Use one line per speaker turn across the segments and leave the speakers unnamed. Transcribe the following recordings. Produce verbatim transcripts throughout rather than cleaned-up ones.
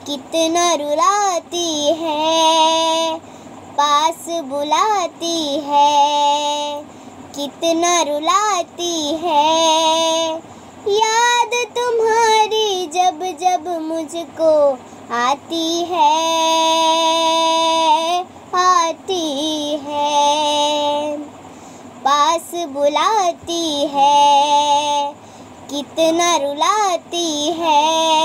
कितना रुलाती है, पास बुलाती है, कितना रुलाती है। याद तुम्हारी जब जब मुझको आती है, आती है। पास बुलाती है, कितना रुलाती है,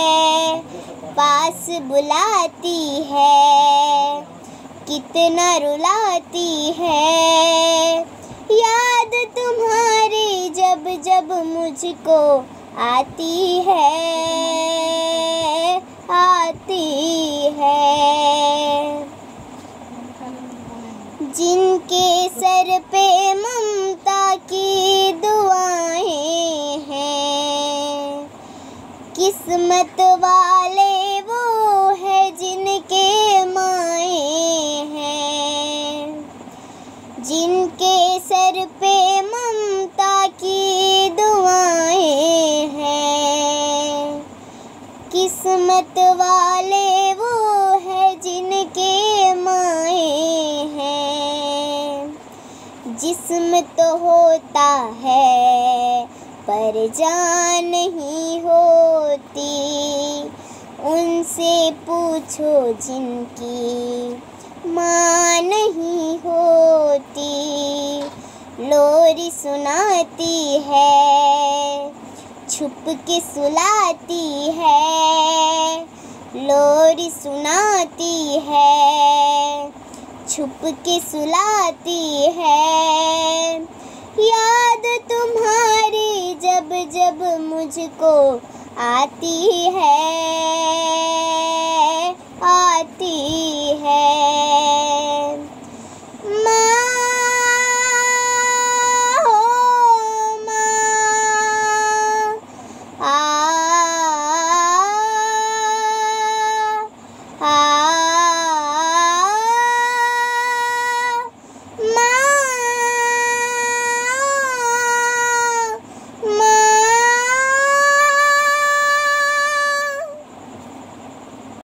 पास बुलाती है, कितना रुलाती है। याद तुम्हारी जब जब मुझको आती है, आती है। जिनके सर पे ममता की दुआएं हैं, किस्मत वाले वो है जिनके माए हैं। जिनके सर पे ममता की दुआएं हैं, किस्मत वाले वो है जिनके माए हैं। जिस्म तो होता है पर जान नहीं होती, उनसे पूछो जिनकी माँ नहीं होती। लोरी सुनाती है, छुप के सुलाती है, लोरी सुनाती है, छुप के सुलाती है। याद तुम्हारी जब जब मुझको आती है,